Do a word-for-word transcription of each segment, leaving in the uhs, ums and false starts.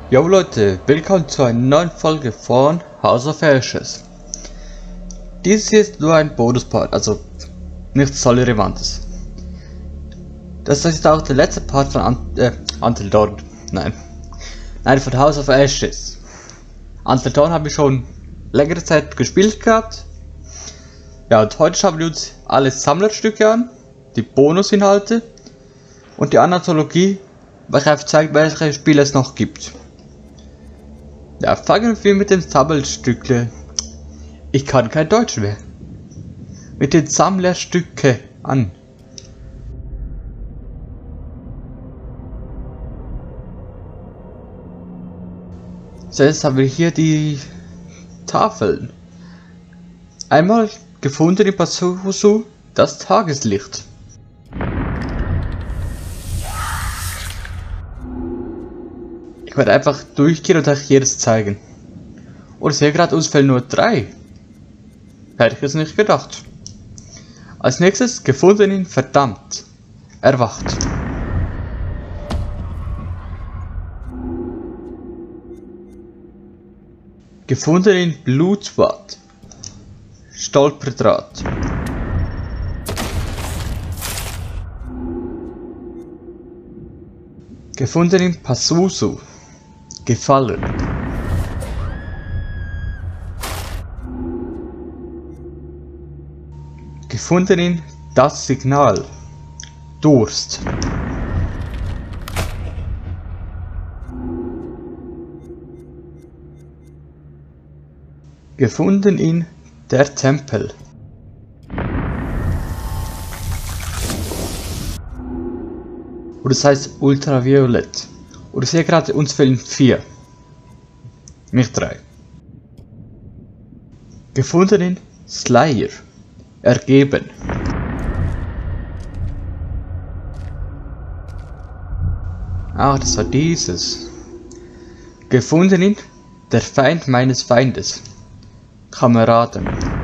Jo Leute, willkommen zu einer neuen Folge von House of Ashes. Dies hier ist nur ein Bonuspart, also nichts so Relevantes. Das ist auch der letzte Part von Ant äh, Until Dawn. Nein. Nein, von House of Ashes. Until Dawn habe ich schon längere Zeit gespielt gehabt. Ja, und heute schauen wir uns alle Sammlerstücke an, die Bonusinhalte und die Anthologie, welche zeigt, welche Spiele es noch gibt. Ja, fangen wir mit dem Sammelstückle. Ich kann kein Deutsch mehr. Mit den Sammlerstücke an. Zuerst haben wir hier die Tafeln. Einmal gefunden in Pazuzu das Tageslicht. Ich werde einfach durchgehen und euch jedes zeigen. Und ich sehe gerade, uns fehlen nur drei. Hätte ich es nicht gedacht. Als nächstes gefunden in Verdammt. Erwacht. Gefunden in Blutbad. Stolperdraht. Gefunden in Pazuzu. Gefallen. Gefunden in Das Signal. Durst. Gefunden in Der Tempel. Und das heißt Ultraviolett. Und ich sehe gerade, uns fehlen vier. Nicht drei. Gefunden in Slayer. Ergeben. Ah, das war dieses. Gefunden in Der Feind meines Feindes. Kameraden.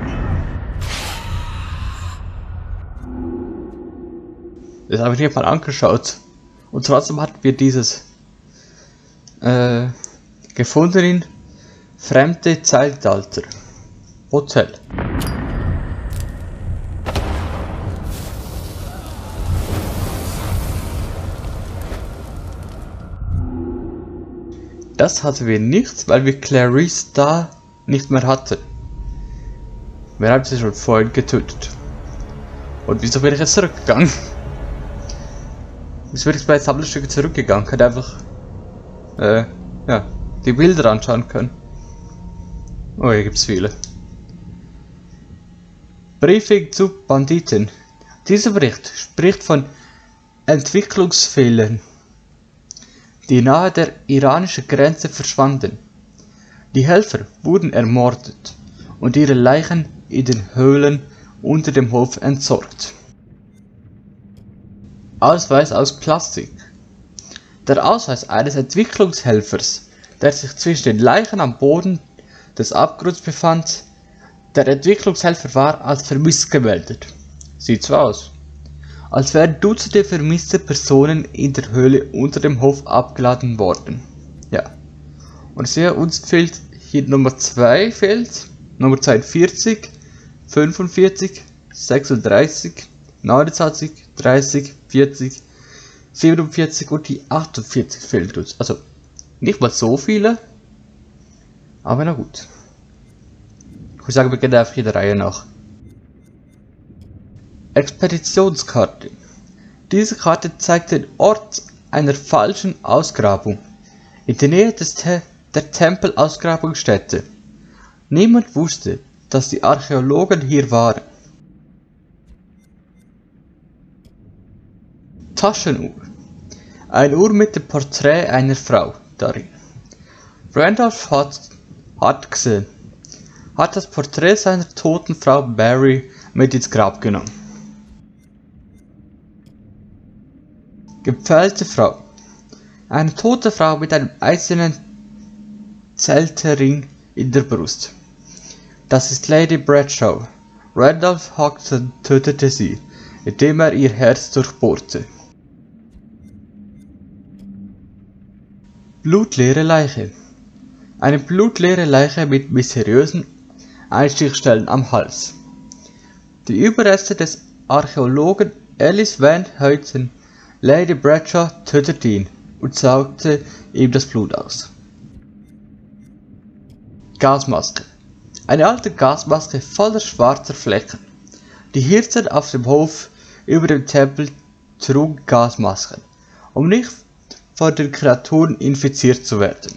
Das habe ich mir mal angeschaut. Und trotzdem hatten wir dieses äh, gefunden in Fremde Zeitalter. Hotel. Das hatten wir nicht, weil wir Clarice da nicht mehr hatten. Wir haben sie schon vorhin getötet. Und wieso bin ich jetzt zurückgegangen? Wieso bin ich bei Sammlerstücke zurückgegangen? Könnte einfach äh, ja, die Bilder anschauen können. Oh, hier gibt's viele. Briefing zu Banditen. Dieser Bericht spricht von Entwicklungsfehlern, die nahe der iranischen Grenze verschwanden. Die Helfer wurden ermordet und ihre Leichen in den Höhlen unter dem Hof entsorgt. Ausweis aus Plastik. Der Ausweis eines Entwicklungshelfers, der sich zwischen den Leichen am Boden des Abgrunds befand. Der Entwicklungshelfer war als vermisst gemeldet. Sieht so aus, als wären Dutzende vermisste Personen in der Höhle unter dem Hof abgeladen worden. Ja. Und sehe, uns fehlt hier Nummer zwei fehlt, Nummer zweiundvierzig, fünfundvierzig, sechsunddreißig, neunundzwanzig, dreißig, vierzig, siebenundvierzig und die achtundvierzig fehlt uns. Also nicht mal so viele, aber na gut. Ich würde sagen, wir gehen einfach jeder Reihe nach. Expeditionskarte. Diese Karte zeigt den Ort einer falschen Ausgrabung in der Nähe des Te der Tempelausgrabungsstätte. Niemand wusste, dass die Archäologen hier waren. Taschenuhr. Eine Uhr mit dem Porträt einer Frau darin. Randolph hat, hat gesehen, hat das Porträt seiner toten Frau Barry mit ins Grab genommen. Gepfählte Frau. Eine tote Frau mit einem eisernen Zelterring in der Brust. Das ist Lady Bradshaw. Randolph Hodgson tötete sie, indem er ihr Herz durchbohrte. blutleere Leiche. Eine blutleere Leiche mit mysteriösen Einstichstellen am Hals. Die Überreste des Archäologen Ellis Van Huyten, Lady Bradshaw, tötete ihn und saugte ihm das Blut aus. Gasmaske. Eine alte Gasmaske voller schwarzer Flecken. Die Hirten auf dem Hof über dem Tempel trugen Gasmasken, um nicht von den Kreaturen infiziert zu werden.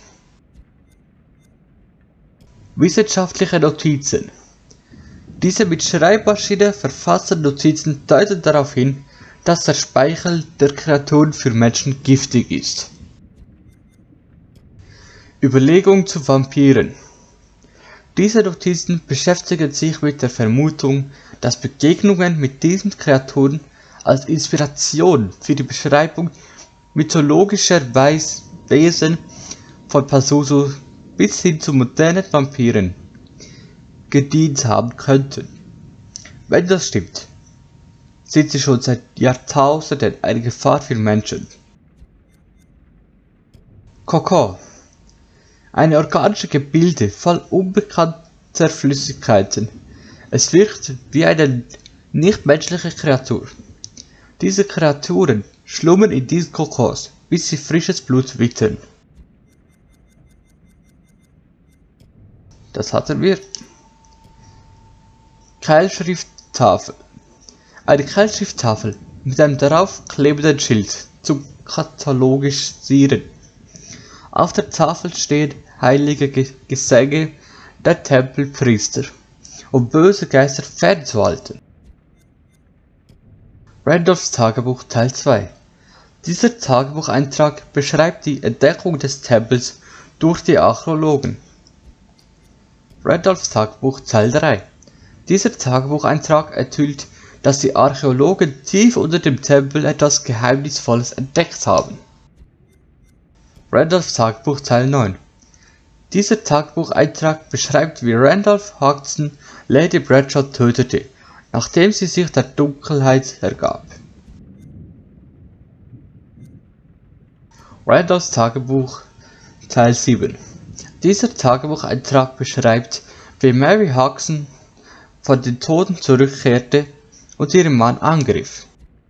Wissenschaftliche Notizen. Diese mit Schreibmaschine verfassten Notizen deuten darauf hin, dass der Speichel der Kreaturen für Menschen giftig ist. Überlegung zu Vampiren. Diese Notizen beschäftigen sich mit der Vermutung, dass Begegnungen mit diesen Kreaturen als Inspiration für die Beschreibung mythologischer Wesen von Pazuzu bis hin zu modernen Vampiren gedient haben könnten. Wenn das stimmt, sind sie schon seit Jahrtausenden eine Gefahr für Menschen. Kokon. Eine organische Gebilde voll unbekannter Flüssigkeiten. Es wirkt wie eine nichtmenschliche Kreatur. Diese Kreaturen schlummern in diesen Kokons, bis sie frisches Blut wittern. Das hatten wir. Keilschrifttafel. Eine Keilschrifttafel mit einem darauf klebenden Schild zum Katalogisieren. Auf der Tafel stehen heilige Gesänge der Tempelpriester, um böse Geister fernzuhalten. Randolphs Tagebuch Teil zwei. Dieser Tagebucheintrag beschreibt die Entdeckung des Tempels durch die Archäologen. Randolphs Tagebuch Teil drei. Dieser Tagebucheintrag enthüllt, dass die Archäologen tief unter dem Tempel etwas Geheimnisvolles entdeckt haben. Randolphs Tagebuch Teil neun. Dieser Tagebucheintrag beschreibt, wie Randolph Hodgson Lady Bradshaw tötete, nachdem sie sich der Dunkelheit ergab. Randolphs Tagebuch Teil sieben. Dieser Tagebucheintrag beschreibt, wie Mary Hodgson von den Toten zurückkehrte und ihren Mann angriff.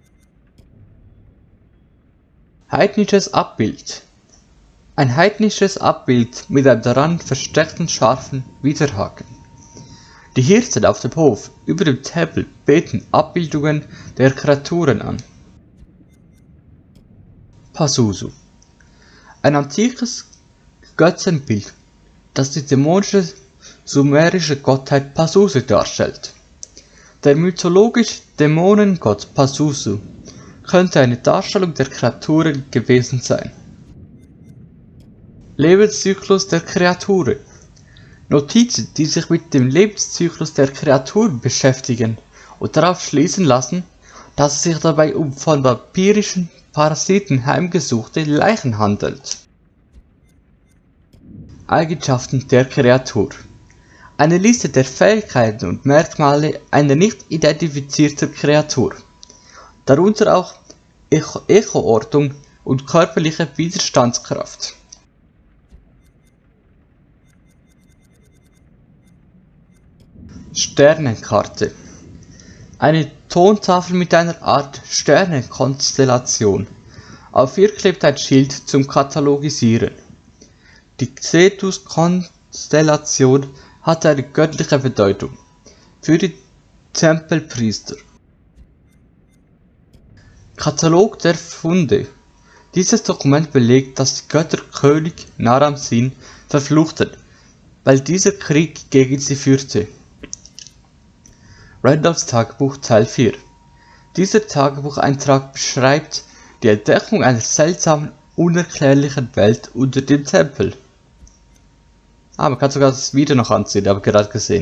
Heidnisches Abbild. Ein heidnisches Abbild mit einem daran versteckten scharfen Widerhaken. Die Hirten auf dem Hof über dem Tempel beten Abbildungen der Kreaturen an. Pazuzu. Ein antikes Götzenbild, das die dämonische sumerische Gottheit Pazuzu darstellt. Der mythologische Dämonengott Pazuzu könnte eine Darstellung der Kreaturen gewesen sein. Lebenszyklus der Kreaturen. Notizen, die sich mit dem Lebenszyklus der Kreaturen beschäftigen und darauf schließen lassen, dass es sich dabei um von vampirischen Parasiten heimgesuchte Leichen handelt. Eigenschaften der Kreatur. Eine Liste der Fähigkeiten und Merkmale einer nicht identifizierten Kreatur, darunter auch Echo Echoortung und körperliche Widerstandskraft. Sternenkarte. Eine Tontafel mit einer Art Sternenkonstellation. Auf ihr klebt ein Schild zum Katalogisieren. Die Cetus-Konstellation hat eine göttliche Bedeutung für die Tempelpriester. Katalog der Funde. Dieses Dokument belegt, dass die Götter König Naram-Sin verfluchten, weil dieser Krieg gegen sie führte. Randolphs Tagebuch Teil vier. Dieser Tagebucheintrag beschreibt die Entdeckung einer seltsamen, unerklärlichen Welt unter dem Tempel. Ah, man kann sogar das Video noch anziehen, habe ich gerade gesehen.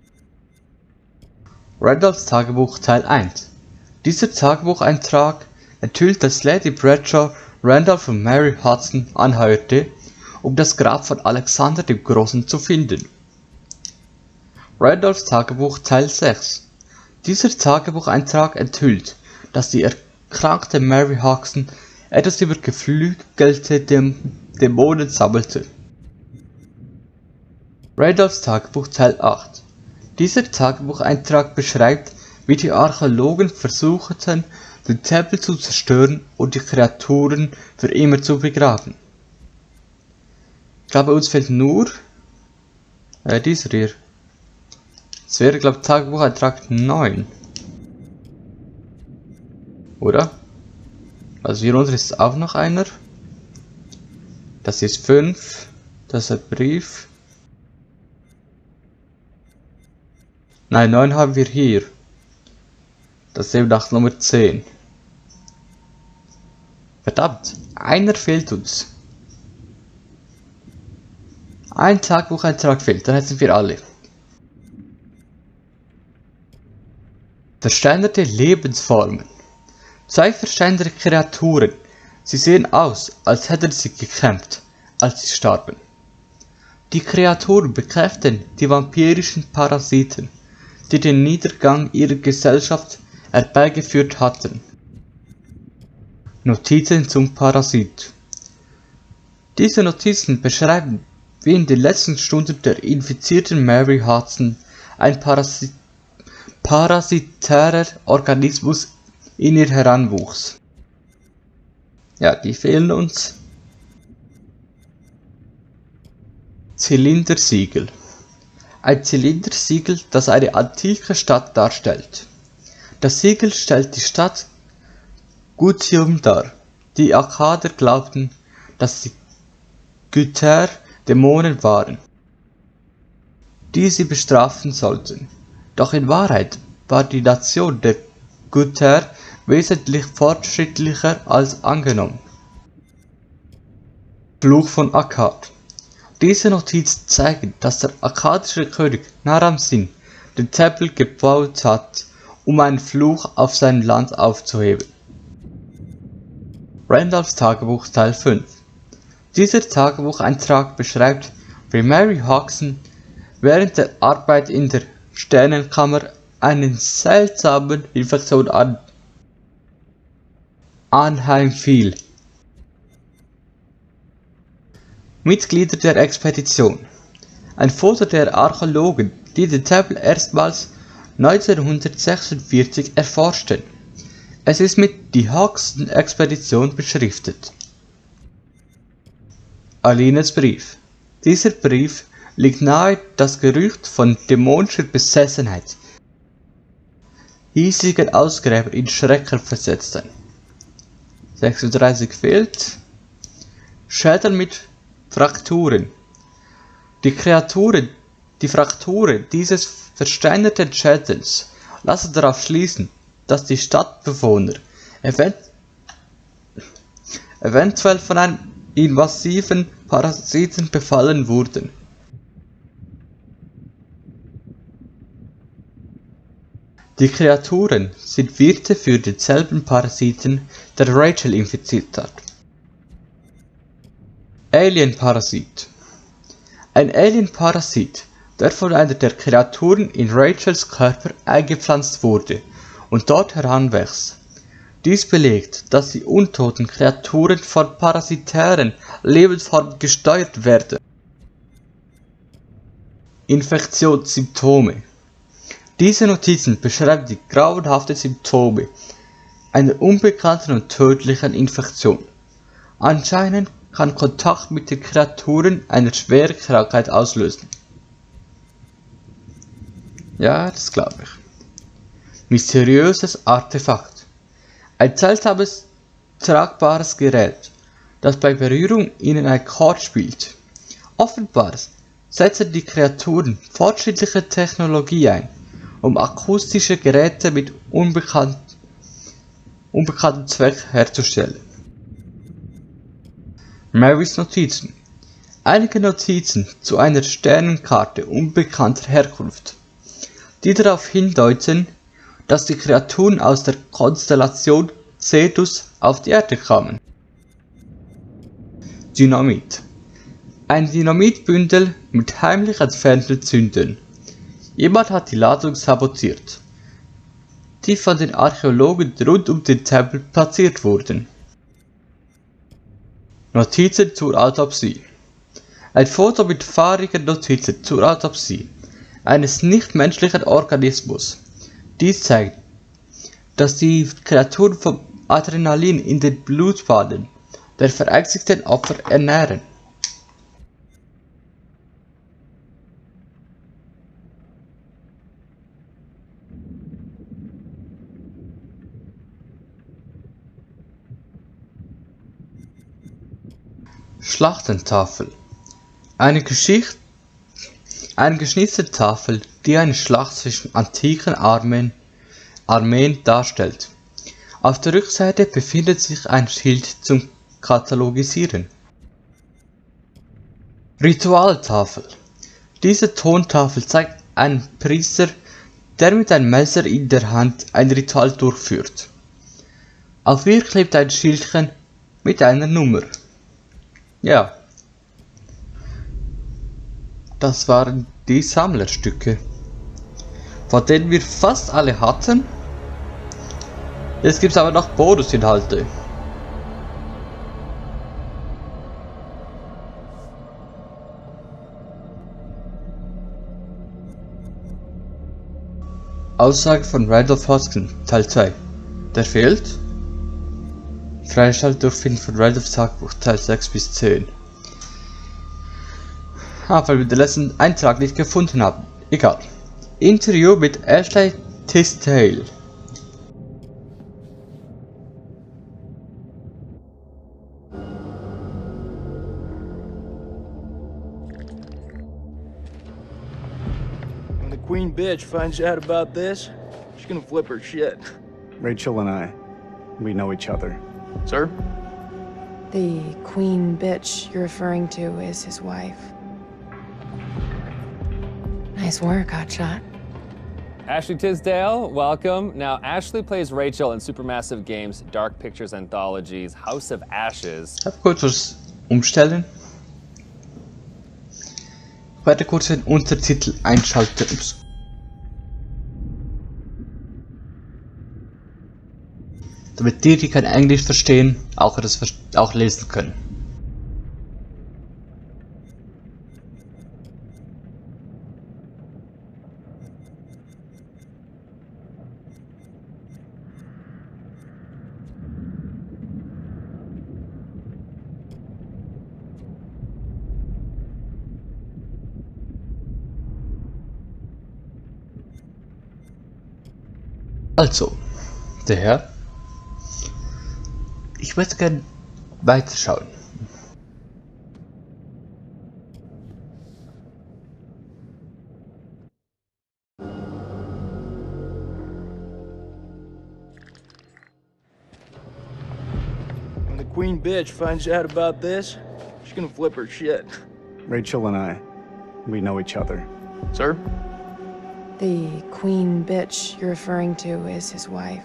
Randolphs Tagebuch Teil eins. Dieser Tagebucheintrag enthüllt, dass Lady Bradshaw Randolph und Mary Hodgson anheuerte, um das Grab von Alexander dem Großen zu finden. Randolphs Tagebuch Teil sechs. Dieser Tagebucheintrag enthüllt, dass die erkrankte Mary Hodgson etwas über geflügelte Dämonen sammelte. Randolphs Tagebuch Teil acht. Dieser Tagebucheintrag beschreibt, wie die Archäologen versuchten, den Tempel zu zerstören und die Kreaturen für immer zu begraben. Ich glaube, uns fehlt nur äh, dieser hier. Das wäre, glaube ich, Tagebucheintrag neun. Oder? Also hier unten ist auch noch einer. Das ist fünf. Das ist ein Brief. Nein, neun haben wir hier. Das ist eben nach Nummer zehn. Verdammt, einer fehlt uns. Ein Tagebucheintrag fehlt, dann hätten wir alle. Versteinerte Lebensformen. Zwei versteinerte Kreaturen. Sie sehen aus, als hätten sie gekämpft, als sie starben. Die Kreaturen bekräftigen die vampirischen Parasiten, die den Niedergang ihrer Gesellschaft herbeigeführt hatten. Notizen zum Parasit. Diese Notizen beschreiben, wie in den letzten Stunden der infizierten Mary Hudson ein Parasit parasitärer Organismus in ihr heranwuchs. Ja, die fehlen uns. Zylindersiegel. Ein Zylindersiegel, das eine antike Stadt darstellt. Das Siegel stellt die Stadt Gutium dar. Die Akkader glaubten, dass die Güter Dämonen waren, die sie bestrafen sollten. Doch in Wahrheit war die Nation der Güter wesentlich fortschrittlicher als angenommen. Fluch von Akkad. Diese Notizen zeigen, dass der akkadische König Naram-Sin den Tempel gebaut hat, um einen Fluch auf sein Land aufzuheben. Randolphs Tagebuch Teil fünf. Dieser Tagebucheintrag beschreibt, wie Mary Hudson während der Arbeit in der Sternenkammer einen seltsamen Infektion an anheimfiel. Mitglieder der Expedition. Ein Foto der Archäologen, die den Tempel erstmals neunzehnhundertsechsundvierzig erforschten. Es ist mit die Hudson-Expedition beschriftet. Alines Brief. Dieser Brief liegt nahe, das Gerücht von dämonischer Besessenheit hiesigen Ausgräber in Schrecken versetzten. sechsunddreißig fehlt. Schädel mit Frakturen. Die Kreaturen, die Frakturen dieses versteinerten Schädels lassen darauf schließen, dass die Stadtbewohner event eventuell von einem invasiven Parasiten befallen wurden. Die Kreaturen sind Wirte für denselben Parasiten, der Rachel infiziert hat. Alien-Parasit. Ein Alien-Parasit, der von einer der Kreaturen in Rachels Körper eingepflanzt wurde und dort heranwächst. Dies belegt, dass die untoten Kreaturen von parasitären Lebensformen gesteuert werden. Infektionssymptome. Diese Notizen beschreiben die grauenhaften Symptome einer unbekannten und tödlichen Infektion. Anscheinend kann Kontakt mit den Kreaturen eine schwere Krankheit auslösen. Ja, das glaube ich. Mysteriöses Artefakt. Ein seltsames, tragbares Gerät, das bei Berührung ihnen ein Akkord spielt. Offenbar setzen die Kreaturen fortschrittliche Technologie ein, um akustische Geräte mit unbekannt, unbekanntem Zweck herzustellen. Marys Notizen. Einige Notizen zu einer Sternenkarte unbekannter Herkunft, die darauf hindeuten, dass die Kreaturen aus der Konstellation Cetus auf die Erde kamen. Dynamit. Ein Dynamitbündel mit heimlich entfernten Zündern. Jemand hat die Ladung sabotiert, die von den Archäologen rund um den Tempel platziert wurden. Notizen zur Autopsie. Ein Foto mit fahrigen Notizen zur Autopsie eines nichtmenschlichen Organismus. Dies zeigt, dass die Kreaturen vom Adrenalin in den Blutbahnen der verängstigten Opfer ernähren. Schlachtentafel. Eine Geschichte, eine geschnitzte Tafel, die eine Schlacht zwischen antiken Armeen, Armeen darstellt. Auf der Rückseite befindet sich ein Schild zum Katalogisieren. Ritualtafel. Diese Tontafel zeigt einen Priester, der mit einem Messer in der Hand ein Ritual durchführt. Auf ihr klebt ein Schildchen mit einer Nummer. Ja, das waren die Sammlerstücke, von denen wir fast alle hatten. Jetzt gibt es aber noch Bonusinhalte. Aussage von Randolph Hodgson, Teil zwei. Der fehlt. Freischaltung durchfinden von Randolphs Tagebuch, Teil sechs bis zehn. Ah, weil wir den letzten Eintrag nicht gefunden haben. Egal. Interview mit Ashley Tisdale. When the queen bitch finds out about this, she's gonna flip her shit. Rachel and I, we know each other. Sir? The queen bitch you're referring to is his wife. Nice work, Hotshot. Ashley Tisdale, welcome. Now, Ashley plays Rachel in Supermassive Games' Dark Pictures Anthologies House of Ashes. Ich darf kurz was umstellen. Ich werde kurz den Untertitel einschalten. Ups. Damit die, die kein Englisch verstehen, auch das auch lesen können. Also, der Herr. Ich möchte gerne weiterschauen. When the queen bitch finds out about this, she's gonna flip her shit. Rachel and I, we know each other. Sir? The queen bitch you're referring to is his wife.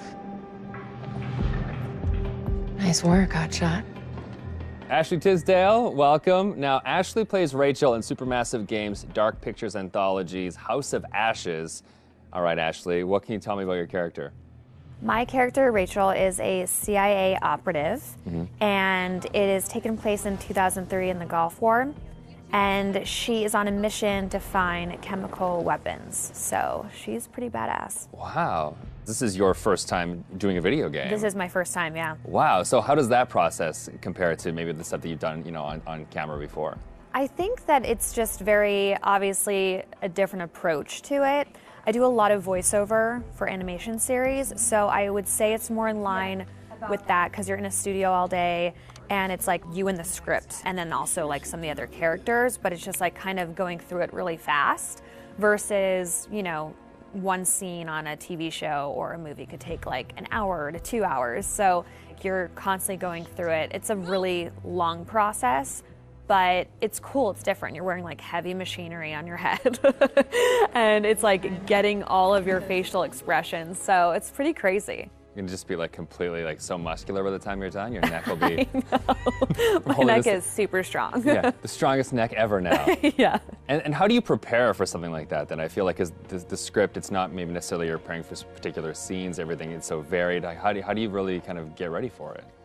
Nice work, Hotshot. Ashley Tisdale, welcome. Now, Ashley plays Rachel in Supermassive Games' Dark Pictures Anthologies House of Ashes. All right, Ashley, what can you tell me about your character? My character, Rachel, is a C I A operative, mm-hmm. and it is taken place in two thousand three in the Gulf War. And she is on a mission to find chemical weapons. So she's pretty badass. Wow. This is your first time doing a video game. This is my first time, yeah. Wow. So how does that process compare to maybe the stuff that you've done, you know, on, on camera before? I think that it's just very obviously a different approach to it. I do a lot of voiceover for animation series, so I would say it's more in line with that because you're in a studio all day and it's like you and the script and then also like some of the other characters, but it's just like kind of going through it really fast versus, you know, one scene on a T V show or a movie could take like an hour to two hours. So you're constantly going through it. It's a really long process, but it's cool, it's different. You're wearing like heavy machinery on your head and it's like getting all of your facial expressions. So it's pretty crazy. You're gonna just be like completely like so muscular by the time you're done. Your neck will be. My neck is super strong. Yeah, the strongest neck ever now. Yeah. And, and how do you prepare for something like that? Then I feel like is the, the script, it's not maybe necessarily you're preparing for particular scenes. Everything is so varied. Like, how do you, how do you really kind of get ready for it?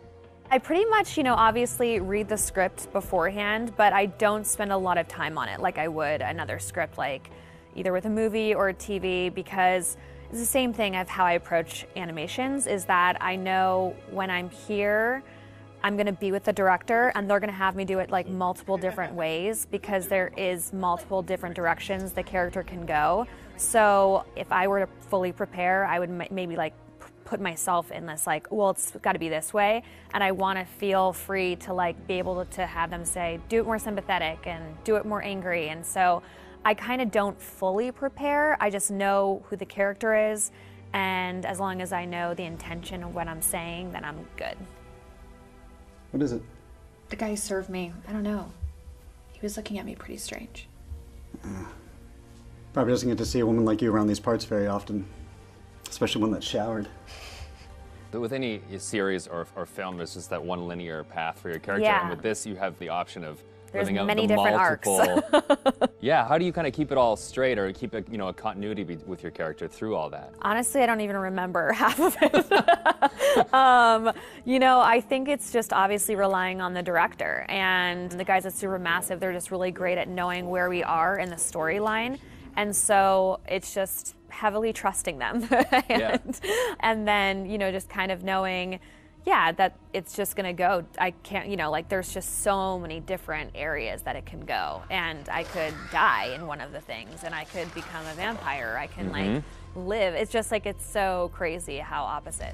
I pretty much, you know, obviously read the script beforehand, but I don't spend a lot of time on it like I would another script, like either with a movie or a T V, because it's the same thing of how I approach animations, is that I know when I'm here, I'm gonna be with the director and they're gonna have me do it like multiple different ways, because there is multiple different directions the character can go. So if I were to fully prepare, I would m- maybe like put myself in this like, well, it's got to be this way, and I want to feel free to like be able to have them say, do it more sympathetic and do it more angry. And so I kind of don't fully prepare. I just know who the character is, and as long as I know the intention of what I'm saying, then I'm good. What is it? The guy who served me, I don't know. He was looking at me pretty strange. Uh, probably doesn't get to see a woman like you around these parts very often. Especially one that showered. But with any series or, or film, there's just that one linear path for your character. Yeah. And with this, you have the option of There's living out many the different multiple. arcs. Yeah, how do you kind of keep it all straight, or keep a, you know, a continuity be- with your character through all that? Honestly, I don't even remember half of it. um, you know, I think it's just obviously relying on the director. And the guys at Supermassive, they're just really great at knowing where we are in the storyline. And so it's just heavily trusting them. and, Yeah. and then, you know, just kind of knowing, yeah, that it's just going to go. I can't, you know, like there's just so many different areas that it can go. And I could die in one of the things, and I could become a vampire. I can Mm-hmm. like live. It's just like, it's so crazy how opposite.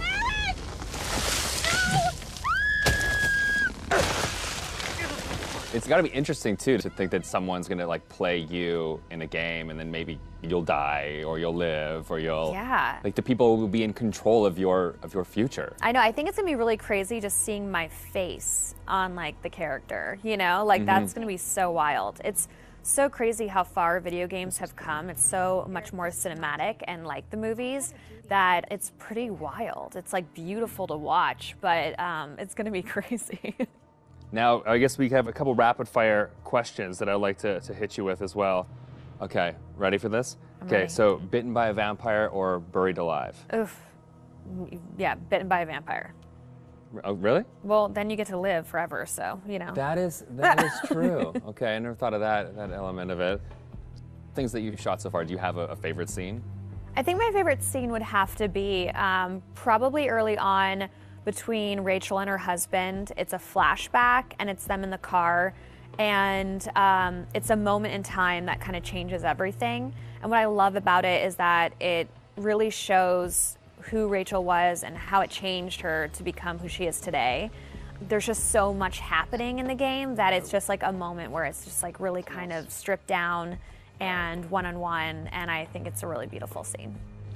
It's got to be interesting too to think that someone's gonna like play you in a game, and then maybe you'll die, or you'll live, or you'll Yeah. like the people will be in control of your of your future. I know, I think it's gonna be really crazy just seeing my face on like the character, you know? Like that's gonna be so wild. It's so crazy how far video games have come. It's so much more cinematic and like the movies that it's pretty wild. It's like beautiful to watch, but um, it's gonna be crazy. Now, I guess we have a couple rapid fire questions that I'd like to, to hit you with as well. Okay, ready for this? I'm okay, ready. so bitten by a vampire or buried alive? Oof. Yeah, bitten by a vampire. Oh, really? Well, then you get to live forever, so, you know. That is that is true. Okay, I never thought of that that element of it. Things that you've shot so far, do you have a, a favorite scene? I think my favorite scene would have to be um, probably early on between Rachel and her husband. It's a flashback, and it's them in the car, and um, it's a moment in time that kind of changes everything. And what I love about it is that it really shows who Rachel was and how it changed her to become who she is today. There's just so much happening in the game that it's just like a moment where it's just like really kind of stripped down and one-on-one, and I think it's a really beautiful scene.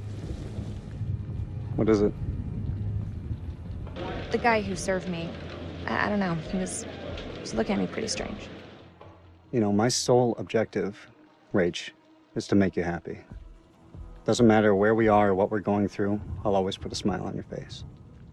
What is it? The guy who served me, I, I don't know, he was, he was looking at me pretty strange. You know, my sole objective, Rach, is to make you happy. Doesn't matter where we are or what we're going through, I'll always put a smile on your face.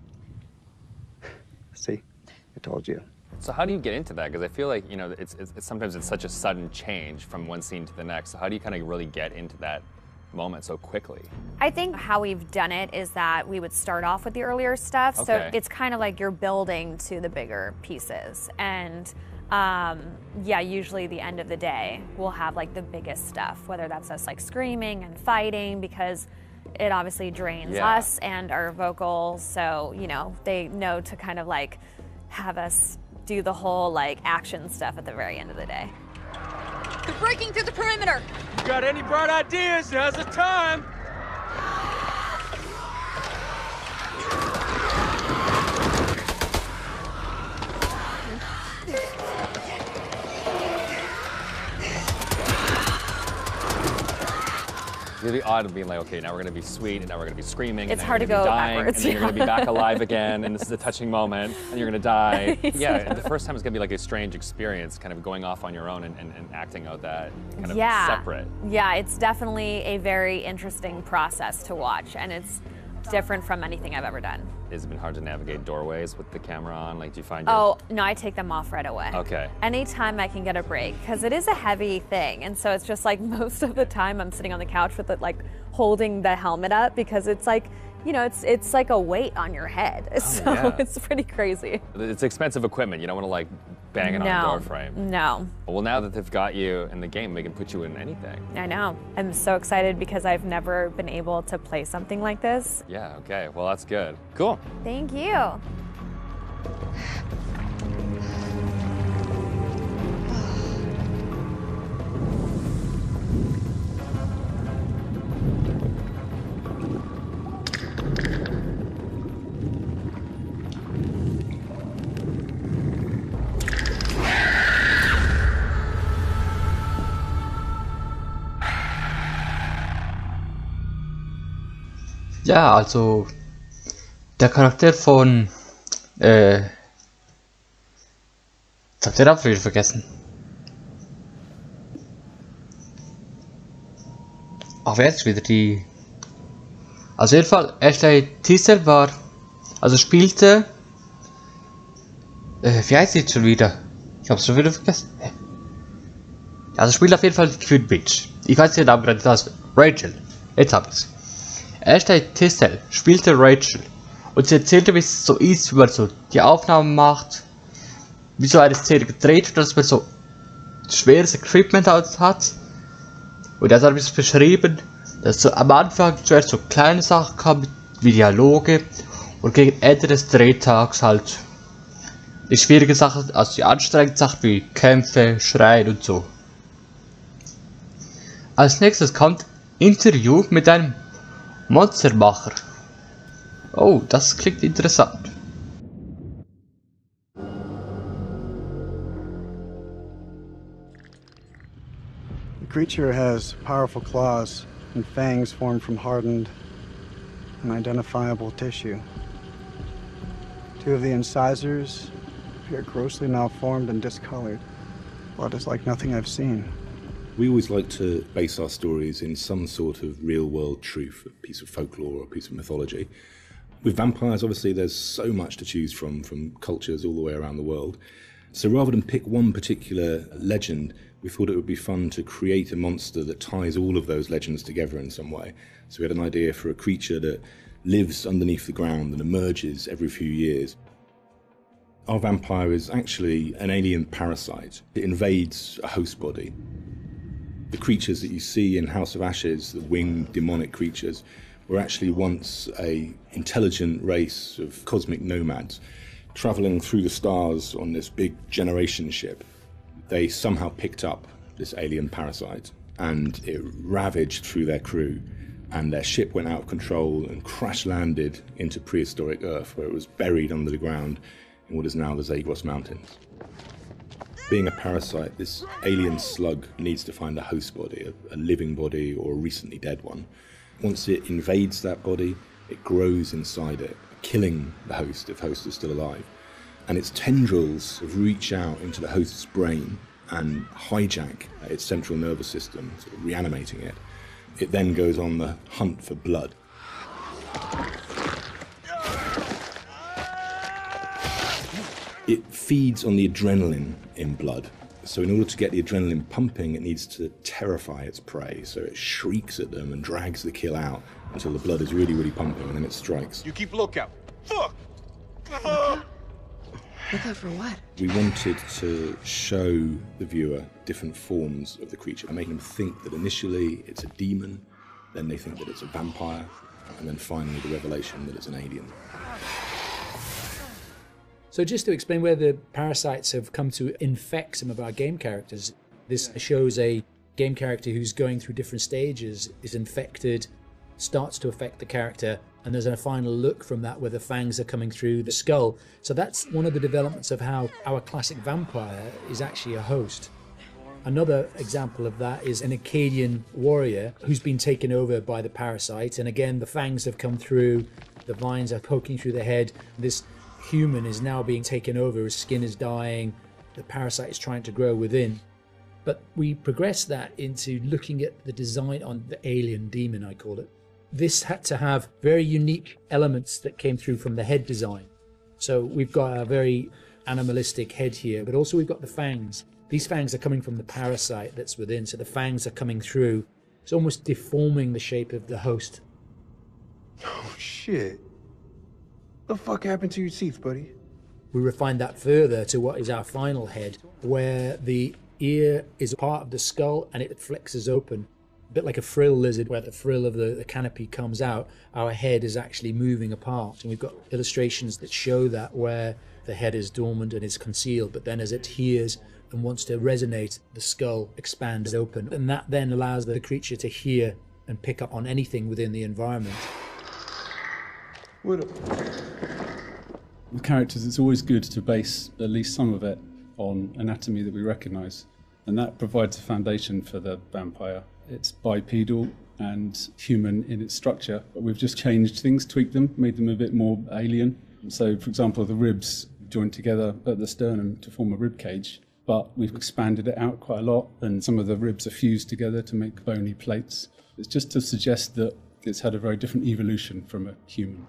See? I told you. So how do you get into that? Because I feel like, you know, it's, it's, it's sometimes it's such a sudden change from one scene to the next. So how do you kind of really get into that moment so quickly? I think how we've done it is that we would start off with the earlier stuff. Okay. So it's kind of like you're building to the bigger pieces. And um, yeah, usually the end of the day, we'll have like the biggest stuff, whether that's us like screaming and fighting, because it obviously drains Yeah. us and our vocals. So, you know, they know to kind of like have us do the whole like action stuff at the very end of the day. They're breaking through the perimeter. You got any bright ideas? Now's the time. It's really odd of being like, okay, now we're going to be sweet, and now we're going to be screaming, It's and then hard you're to gonna be go dying, backwards, and then you're yeah. going to be back alive again, and this is a touching moment, and you're going to die. Yeah, Yeah. and the first time is going to be like a strange experience, kind of going off on your own and, and, and acting out that kind of Yeah. separate. Yeah, it's definitely a very interesting process to watch, and it's different from anything I've ever done. Has it been hard to navigate doorways with the camera on? Like, do you find your... Oh, no, I take them off right away. Okay. Anytime I can get a break, because it is a heavy thing, and so it's just like most of the time I'm sitting on the couch with it, like holding the helmet up, because it's like you know, it's it's like a weight on your head. Oh, so yeah. it's pretty crazy. It's expensive equipment. You don't want to like bang it no, on a door frame. No. Well, now that they've got you in the game, they can put you in anything. I know. I'm so excited because I've never been able to play something like this. Yeah, okay. Well, that's good. Cool. Thank you. Ja, also der Charakter von äh, jetzt habt ihr auch wieder vergessen. Ach, wer ist wieder die? Also auf jeden Fall, Ashley Tisdale war, also spielte, äh, wie heißt sie jetzt schon wieder? Ich hab's schon wieder vergessen. Also spielt auf jeden Fall die Queen Bitch. Ich weiß nicht, aber das ist Rachel. Jetzt hab ich's. Ashley Tisdale spielte Rachel und sie erzählte, wie es so ist, wie man so die Aufnahmen macht, wie so eine Szene gedreht wird, dass man so schweres Equipment hat. Und er hat es beschrieben, dass so am Anfang zuerst so kleine Sachen kamen, wie Dialoge, und gegen Ende des Drehtags halt die schwierige Sachen, also die anstrengenden Sachen wie Kämpfe, Schreien und so. Als nächstes kommt Interview mit einem Monstermacher. Oh, das klingt interessant. The creature has powerful claws and fangs formed from hardened, unidentifiable tissue. Two of the incisors appear grossly malformed and discolored. Blood is like nothing I've seen. We always like to base our stories in some sort of real-world truth, a piece of folklore or a piece of mythology. With vampires, obviously, there's so much to choose from, from cultures all the way around the world. So rather than pick one particular legend, we thought it would be fun to create a monster that ties all of those legends together in some way. So we had an idea for a creature that lives underneath the ground and emerges every few years. Our vampire is actually an alien parasite. It invades a host body. The creatures that you see in House of Ashes, the winged demonic creatures, were actually once a intelligent race of cosmic nomads traveling through the stars on this big generation ship. They somehow picked up this alien parasite and it ravaged through their crew, and their ship went out of control and crash landed into prehistoric Earth, where it was buried under the ground in what is now the Zagros Mountains. Being a parasite, this alien slug needs to find a host body, a, a living body or a recently dead one. Once it invades that body, it grows inside it, killing the host if host is still alive. And its tendrils reach out into the host's brain and hijack its central nervous system, sort of reanimating it. It then goes on the hunt for blood. It feeds on the adrenaline in blood. So in order to get the adrenaline pumping, it needs to terrify its prey. So it shrieks at them and drags the kill out until the blood is really, really pumping, and then it strikes. You keep lookout. Fuck! Look out for what? We wanted to show the viewer different forms of the creature, and making them think that initially it's a demon, then they think that it's a vampire, and then finally the revelation that it's an alien. So just to explain where the parasites have come to infect some of our game characters, this shows a game character who's going through different stages, is infected, starts to affect the character, and there's a final look from that where the fangs are coming through the skull. So that's one of the developments of how our classic vampire is actually a host. Another example of that is an Akkadian warrior who's been taken over by the parasite, and again the fangs have come through, the vines are poking through the head. This human is now being taken over, his skin is dying, the parasite is trying to grow within. But we progress that into looking at the design on the alien demon, I call it. This had to have very unique elements that came through from the head design. So we've got a very animalistic head here, but also we've got the fangs. These fangs are coming from the parasite that's within, so the fangs are coming through. It's almost deforming the shape of the host. Oh, shit. The fuck happened to your teeth, buddy? We refined that further to what is our final head, where the ear is part of the skull and it flexes open. A bit like a frill lizard, where the frill of the, the canopy comes out, our head is actually moving apart. And we've got illustrations that show that, where the head is dormant and is concealed, but then as it hears and wants to resonate, the skull expands open. And that then allows the creature to hear and pick up on anything within the environment. What With characters, it's always good to base at least some of it on anatomy that we recognise, and that provides a foundation for the vampire. It's bipedal and human in its structure, but we've just changed things, tweaked them, made them a bit more alien. So, for example, the ribs joined together at the sternum to form a rib cage, but we've expanded it out quite a lot, and some of the ribs are fused together to make bony plates. It's just to suggest that it's had a very different evolution from a human.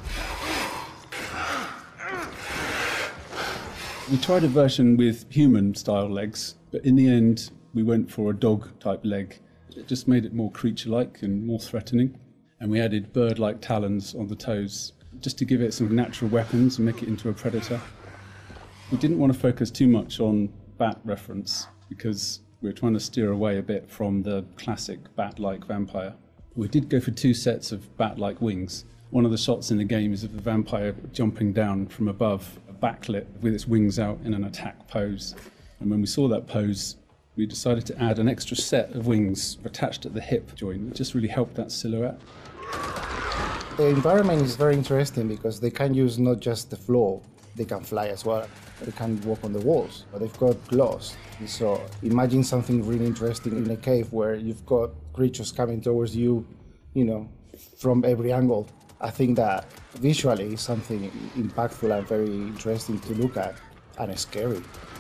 We tried a version with human-style legs, but in the end, we went for a dog-type leg. It just made it more creature-like and more threatening. And we added bird-like talons on the toes, just to give it some natural weapons and make it into a predator. We didn't want to focus too much on bat reference, because we were trying to steer away a bit from the classic bat-like vampire. We did go for two sets of bat-like wings. One of the shots in the game is of the vampire jumping down from above, backlit with its wings out in an attack pose. And when we saw that pose, we decided to add an extra set of wings attached at the hip joint. It just really helped that silhouette. The environment is very interesting because they can use not just the floor, they can fly as well. They can walk on the walls, but they've got claws. So imagine something really interesting in a cave where you've got creatures coming towards you, you know, from every angle. I think that visually is something impactful and very interesting to look at, and scary.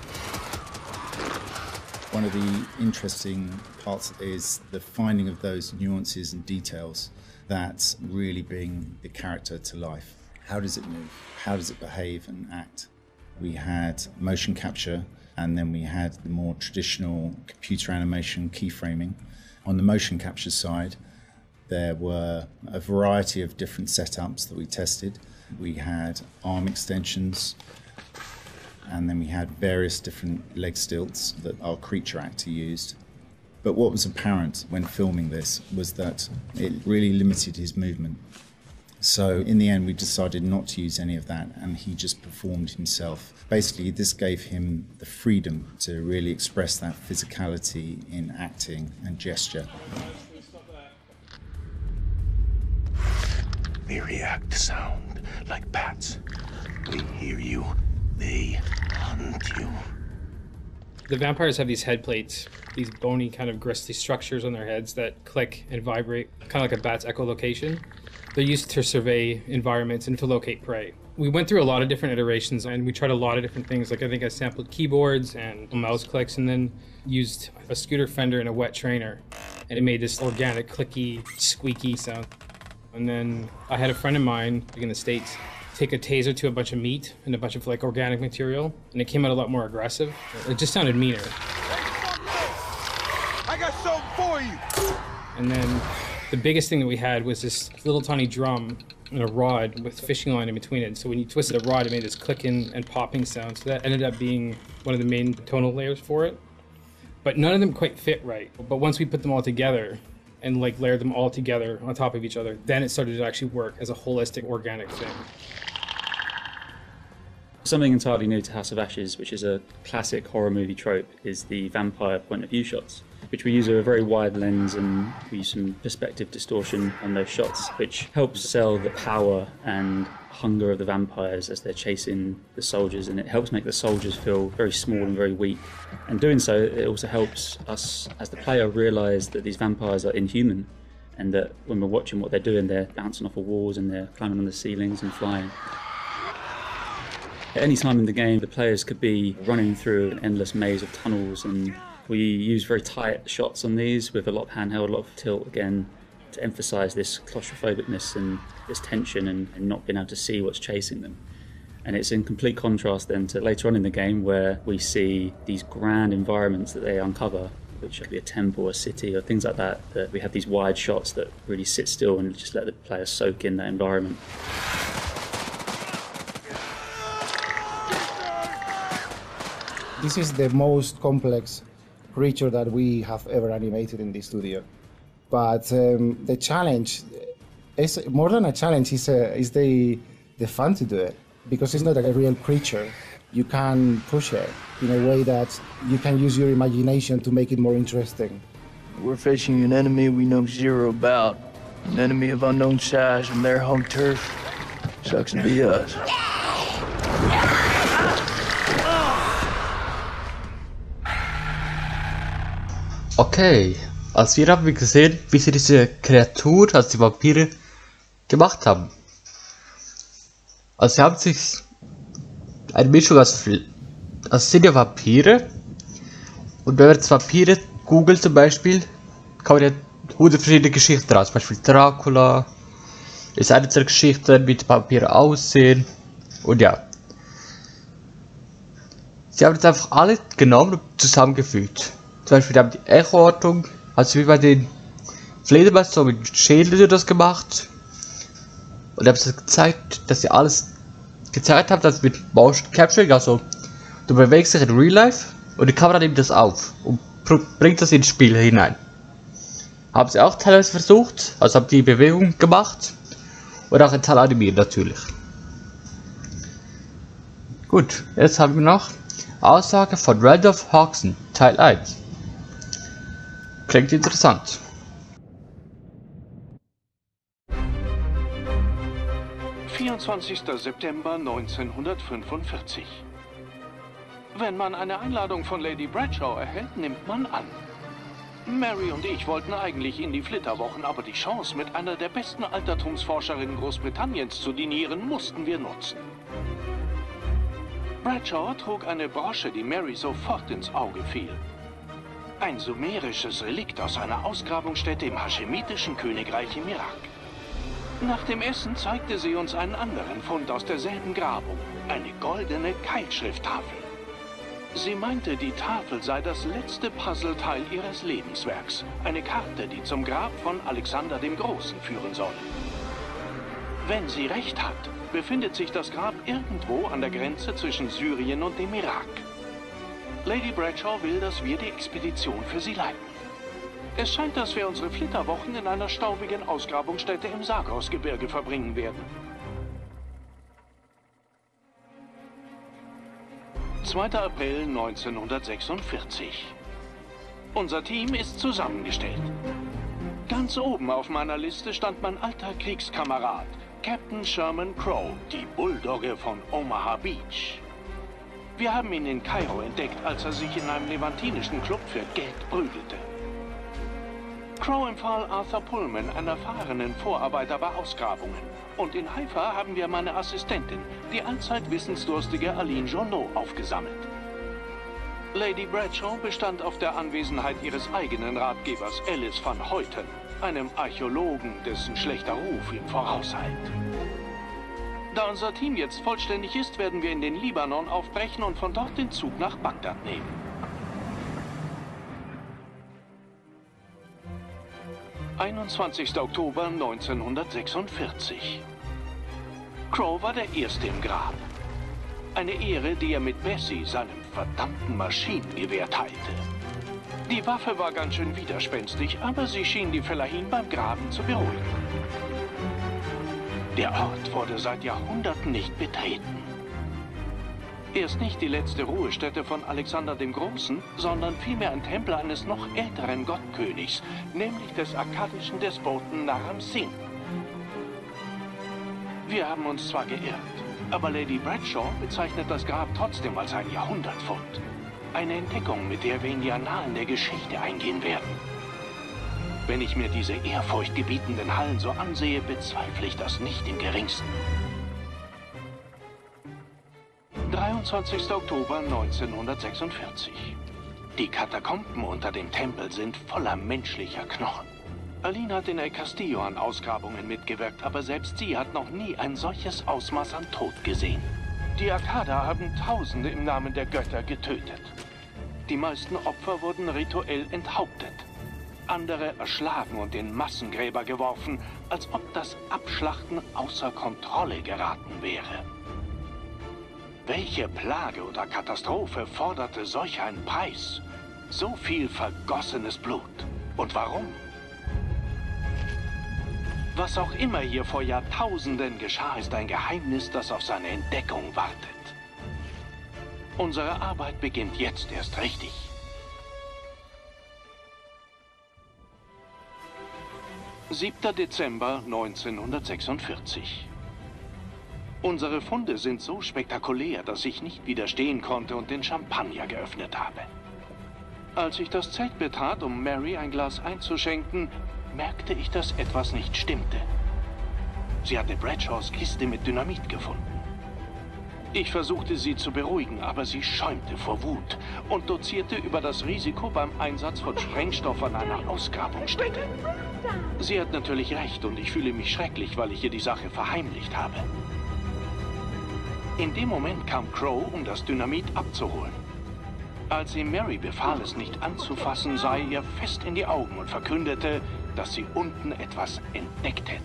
One of the interesting parts is the finding of those nuances and details that really bring the character to life. How does it move? How does it behave and act? We had motion capture, and then we had the more traditional computer animation keyframing. On the motion capture side, there were a variety of different setups that we tested. We had arm extensions, and then we had various different leg stilts that our creature actor used. But what was apparent when filming this was that it really limited his movement. So in the end, we decided not to use any of that, and he just performed himself. Basically, this gave him the freedom to really express that physicality in acting and gesture. They react to sound like bats. They hear you, they hunt you. The vampires have these head plates, these bony kind of gristly structures on their heads that click and vibrate, kind of like a bat's echolocation. They're used to survey environments and to locate prey. We went through a lot of different iterations, and we tried a lot of different things. Like I think I sampled keyboards and mouse clicks, and then used a scooter fender and a wet trainer. And it made this organic, clicky, squeaky sound. And then I had a friend of mine like in the States take a taser to a bunch of meat and a bunch of like organic material, and it came out a lot more aggressive. It just sounded meaner. I got something for you! And then the biggest thing that we had was this little tiny drum and a rod with fishing line in between it. So when you twisted a rod, it made this clicking and popping sound. So that ended up being one of the main tonal layers for it. But none of them quite fit right. But once we put them all together and like layered them all together on top of each other, then it started to actually work as a holistic, organic thing. Something entirely new to House of Ashes, which is a classic horror movie trope, is the vampire point of view shots, which we use a very wide lens, and we use some perspective distortion on those shots, which helps sell the power and hunger of the vampires as they're chasing the soldiers, and it helps make the soldiers feel very small and very weak. And doing so, it also helps us as the player realise that these vampires are inhuman, and that when we're watching what they're doing, they're bouncing off of walls and they're climbing on the ceilings and flying. At any time in the game, the players could be running through an endless maze of tunnels, and we use very tight shots on these with a lot of handheld, a lot of tilt again, to emphasise this claustrophobicness and this tension and, and not being able to see what's chasing them. And it's in complete contrast then to later on in the game, where we see these grand environments that they uncover which would be a temple, a city, or things like that, that we have these wide shots that really sit still and just let the player soak in that environment. This is the most complex creature that we have ever animated in the studio. But um, the challenge is more than a challenge, is, a, is the, the fun to do it. Because it's not a real creature. You can push it in a way that you can use your imagination to make it more interesting. We're facing an enemy we know zero about. An enemy of unknown size on their home turf. Sucks to be us. Okay, also wir haben gesehen, wie sie diese Kreatur, also die Vampire, gemacht haben. Also sie haben sich eine Mischung aus, also es sind ja Vampire, und wenn man jetzt Vampire googelt zum Beispiel, kann man ja hundert verschiedene Geschichten raus, zum Beispiel Dracula ist eine der Geschichten, wie die Vampire aussehen, und ja. Sie haben jetzt einfach alle genommen und zusammengefügt. Zum Beispiel, die haben die Echoortung, also wie bei den Fledermaus, so mit Schädel das gemacht. Und haben es gezeigt, dass sie alles gezeigt haben, dass mit Motion Capturing, also du bewegst dich in Real Life und die Kamera nimmt das auf und bringt das ins Spiel hinein. Haben sie auch teilweise versucht, also haben die Bewegung gemacht und auch ein Teil animiert natürlich. Gut, jetzt haben wir noch Aussage von Randolph Hodgson, Teil eins. Klingt interessant. vierundzwanzigster September neunzehnhundertfünfundvierzig. Wenn man eine Einladung von Lady Bradshaw erhält, nimmt man an. Mary und ich wollten eigentlich in die Flitterwochen, aber die Chance, mit einer der besten Altertumsforscherinnen Großbritanniens zu dinieren, mussten wir nutzen. Bradshaw trug eine Brosche, die Mary sofort ins Auge fiel. Ein sumerisches Relikt aus einer Ausgrabungsstätte im haschemitischen Königreich im Irak. Nach dem Essen zeigte sie uns einen anderen Fund aus derselben Grabung, eine goldene Keilschrifttafel. Sie meinte, die Tafel sei das letzte Puzzleteil ihres Lebenswerks, eine Karte, die zum Grab von Alexander dem Großen führen soll. Wenn sie recht hat, befindet sich das Grab irgendwo an der Grenze zwischen Syrien und dem Irak. Lady Bradshaw will, dass wir die Expedition für sie leiten. Es scheint, dass wir unsere Flitterwochen in einer staubigen Ausgrabungsstätte im Sargosgebirge verbringen werden. zweiter April neunzehnhundertsechsundvierzig. Unser Team ist zusammengestellt. Ganz oben auf meiner Liste stand mein alter Kriegskamerad, Captain Sherman Crow, die Bulldogge von Omaha Beach. Wir haben ihn in Kairo entdeckt, als er sich in einem levantinischen Club für Geld prügelte. Crow empfahl Arthur Pullman, einen erfahrenen Vorarbeiter bei Ausgrabungen. Und in Haifa haben wir meine Assistentin, die allzeit wissensdurstige Aline Journeau, aufgesammelt. Lady Bradshaw bestand auf der Anwesenheit ihres eigenen Ratgebers Alice van Houten, einem Archäologen, dessen schlechter Ruf ihm vorauseilt. Da unser Team jetzt vollständig ist, werden wir in den Libanon aufbrechen und von dort den Zug nach Bagdad nehmen. einundzwanzigster Oktober neunzehnhundertsechsundvierzig. Crow war der Erste im Grab. Eine Ehre, die er mit Bessie, seinem verdammten Maschinengewehr, teilte. Die Waffe war ganz schön widerspenstig, aber sie schien die Fellahin beim Graben zu beruhigen. Der Ort wurde seit Jahrhunderten nicht betreten. Er ist nicht die letzte Ruhestätte von Alexander dem Großen, sondern vielmehr ein Tempel eines noch älteren Gottkönigs, nämlich des akkadischen Despoten Naram Sin. Wir haben uns zwar geirrt, aber Lady Bradshaw bezeichnet das Grab trotzdem als ein Jahrhundertfund. Eine Entdeckung, mit der wir in die Annalen der Geschichte eingehen werden. Wenn ich mir diese ehrfurchtgebietenden Hallen so ansehe, bezweifle ich das nicht im geringsten. dreiundzwanzigster Oktober neunzehnhundertsechsundvierzig. Die Katakomben unter dem Tempel sind voller menschlicher Knochen. Aline hat in El Castillo an Ausgrabungen mitgewirkt, aber selbst sie hat noch nie ein solches Ausmaß an Tod gesehen. Die Akkader haben Tausende im Namen der Götter getötet. Die meisten Opfer wurden rituell enthauptet. Andere erschlagen und in Massengräber geworfen, als ob das Abschlachten außer Kontrolle geraten wäre. Welche Plage oder Katastrophe forderte solch einen Preis? So viel vergossenes Blut. Und warum? Was auch immer hier vor Jahrtausenden geschah, ist ein Geheimnis, das auf seine Entdeckung wartet. Unsere Arbeit beginnt jetzt erst richtig. siebter Dezember neunzehnhundertsechsundvierzig. Unsere Funde sind so spektakulär, dass ich nicht widerstehen konnte und den Champagner geöffnet habe. Als ich das Zelt betrat, um Mary ein Glas einzuschenken, merkte ich, dass etwas nicht stimmte. Sie hatte Bradshaws Kiste mit Dynamit gefunden. Ich versuchte, sie zu beruhigen, aber sie schäumte vor Wut und dozierte über das Risiko beim Einsatz von Sprengstoff an einer Ausgrabungsstätte. Sie hat natürlich recht und ich fühle mich schrecklich, weil ich ihr die Sache verheimlicht habe. In dem Moment kam Crow, um das Dynamit abzuholen. Als sie Mary befahl, es nicht anzufassen, sah er ihr fest in die Augen und verkündete, dass sie unten etwas entdeckt hätten.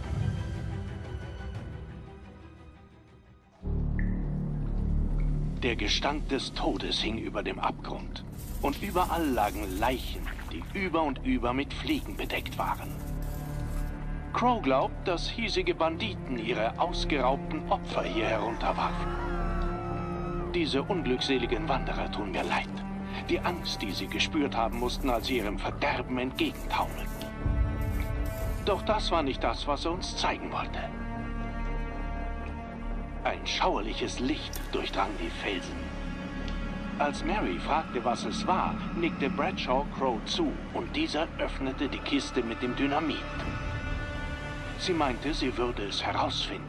Der Gestank des Todes hing über dem Abgrund und überall lagen Leichen, die über und über mit Fliegen bedeckt waren. Crow glaubt, dass hiesige Banditen ihre ausgeraubten Opfer hier herunterwarfen. Diese unglückseligen Wanderer tun mir leid. Die Angst, die sie gespürt haben mussten, als sie ihrem Verderben entgegentaumelten. Doch das war nicht das, was er uns zeigen wollte. Ein schauerliches Licht durchdrang die Felsen. Als Mary fragte, was es war, nickte Bradshaw Crow zu und dieser öffnete die Kiste mit dem Dynamit. Sie meinte, sie würde es herausfinden.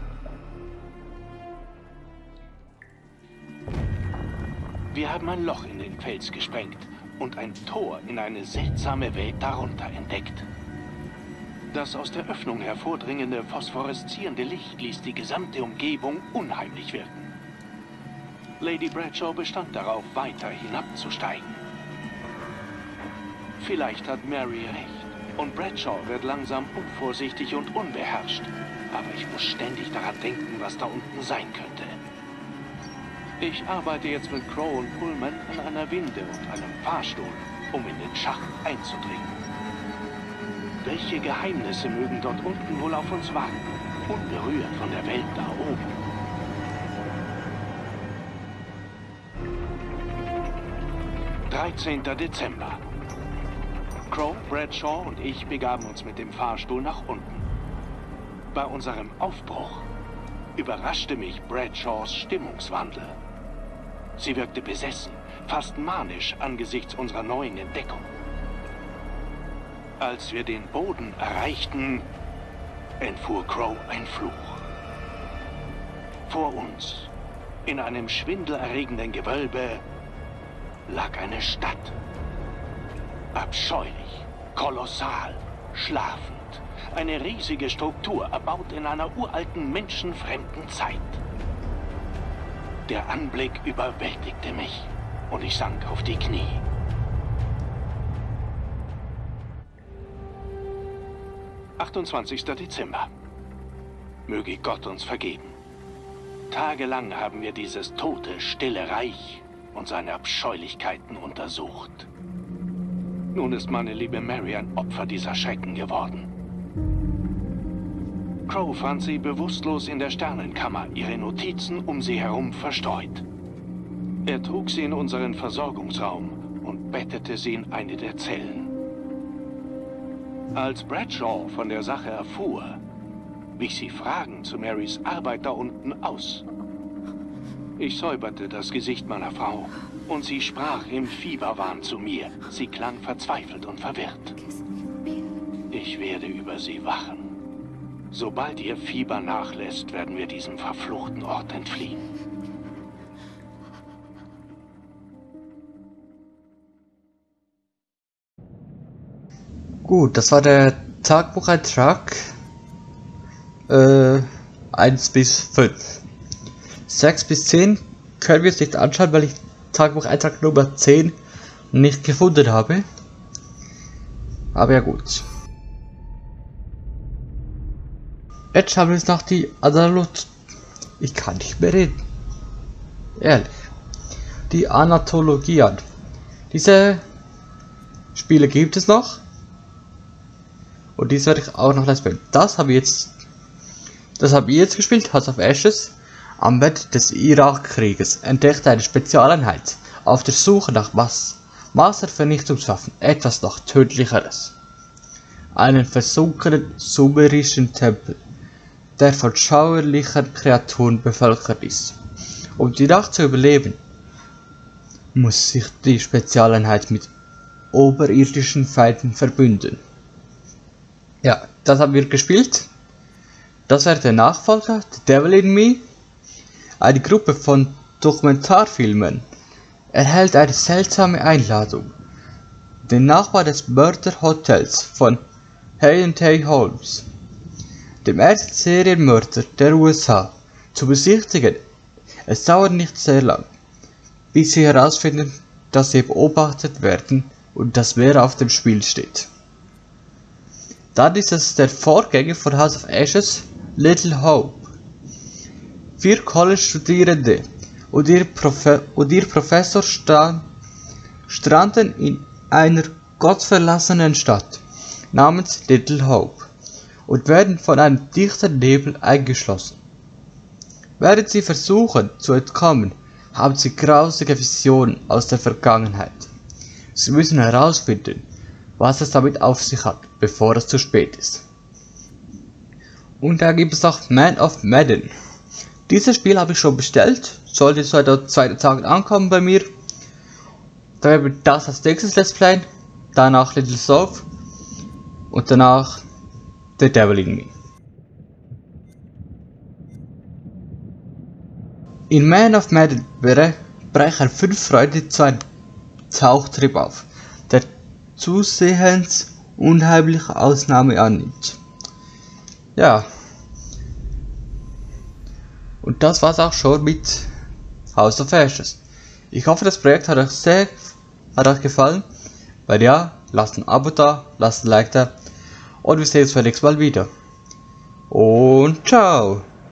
Wir haben ein Loch in den Fels gesprengt und ein Tor in eine seltsame Welt darunter entdeckt. Das aus der Öffnung hervordringende, phosphoreszierende Licht ließ die gesamte Umgebung unheimlich wirken. Lady Bradshaw bestand darauf, weiter hinabzusteigen. Vielleicht hat Mary recht und Bradshaw wird langsam unvorsichtig und unbeherrscht. Aber ich muss ständig daran denken, was da unten sein könnte. Ich arbeite jetzt mit Crow und Pullman an einer Winde und einem Fahrstuhl, um in den Schacht einzudringen. Welche Geheimnisse mögen dort unten wohl auf uns warten, unberührt von der Welt da oben? dreizehnter Dezember. Crow, Bradshaw und ich begaben uns mit dem Fahrstuhl nach unten. Bei unserem Aufbruch überraschte mich Bradshaws Stimmungswandel. Sie wirkte besessen, fast manisch angesichts unserer neuen Entdeckung. Als wir den Boden erreichten, entfuhr Crow ein Fluch. Vor uns, in einem schwindelerregenden Gewölbe, lag eine Stadt. Abscheulich, kolossal, schlafend. Eine riesige Struktur, erbaut in einer uralten, menschenfremden Zeit. Der Anblick überwältigte mich und ich sank auf die Knie. achtundzwanzigster Dezember. Möge Gott uns vergeben. Tagelang haben wir dieses tote, stille Reich und seine Abscheulichkeiten untersucht. Nun ist meine liebe Mary ein Opfer dieser Schrecken geworden. Crow fand sie bewusstlos in der Sternenkammer, ihre Notizen um sie herum verstreut. Er trug sie in unseren Versorgungsraum und bettete sie in eine der Zellen. Als Bradshaw von der Sache erfuhr, wich sie fragend zu Marys Arbeit da unten aus. Ich säuberte das Gesicht meiner Frau und sie sprach im Fieberwahn zu mir. Sie klang verzweifelt und verwirrt. Ich werde über sie wachen. Sobald ihr Fieber nachlässt, werden wir diesem verfluchten Ort entfliehen. Gut, das war der Tagebucheintrag äh, eins bis fünf. sechs bis zehn können wir uns nicht anschauen, weil ich Tagebucheintrag Nummer zehn nicht gefunden habe. Aber ja gut. Jetzt haben wir jetzt noch die Analot... Ich kann nicht mehr reden. Ehrlich. Die Anatologie an. Diese Spiele gibt es noch. Und dies werde ich auch noch spielen. Das habe ich jetzt... Das habe ich jetzt gespielt, House of Ashes. Am Bett des Irakkrieges entdeckte eine Spezialeinheit auf der Suche nach was? Massenvernichtungswaffen, etwas noch tödlicheres. Einen versunkenen sumerischen Tempel, der von schauerlichen Kreaturen bevölkert ist. Um die Nacht zu überleben, muss sich die Spezialeinheit mit oberirdischen Feinden verbünden. Ja, das haben wir gespielt. Das wäre der Nachfolger, The Devil in Me. Eine Gruppe von Dokumentarfilmen erhält eine seltsame Einladung, den Nachbar des Mörderhotels von Hay and Hay Holmes, dem ersten Serienmörder der U S A, zu besichtigen. Es dauert nicht sehr lang, bis sie herausfinden, dass sie beobachtet werden und dass mehr auf dem Spiel steht. Dann ist es der Vorgänger von House of Ashes, Little Hope. Vier College-Studierende und ihr, Profe und ihr Professor stand, stranden in einer gottverlassenen Stadt namens Little Hope und werden von einem dichten Nebel eingeschlossen. Während sie versuchen zu entkommen, haben sie grausige Visionen aus der Vergangenheit. Sie müssen herausfinden, was es damit auf sich hat, bevor es zu spät ist. Und da gibt es noch Man of Medan. Dieses Spiel habe ich schon bestellt, sollte seit zwei Tagen ankommen bei mir. Da werden wir das als nächstes Let's Play, danach Little Soft und danach The Devil in Me. In Man of Medan brechen fünf Freunde zu einem Tauchtrip auf, der zusehends unheimliche Ausnahme annimmt. Ja. Und das war's auch schon mit House of Ashes. Ich hoffe, das Projekt hat euch sehr hat euch gefallen. Wenn ja, lasst ein Abo da, lasst ein Like da und wir sehen uns beim nächsten Mal wieder. Und ciao!